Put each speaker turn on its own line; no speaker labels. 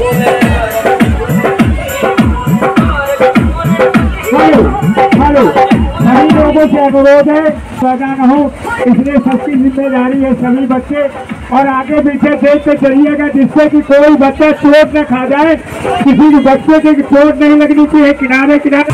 Hello, सभी लोगों से अनुरोध है बजाना हो, इसलिए सबकी जिम्मेदारी है। सभी बच्चे और आगे पीछे देख के चलिएगा जिससे कि कोई बच्चा चोट न खा जाए, किसी भी बच्चे के चोट नहीं लगनी चाहिए। किनारे किनारे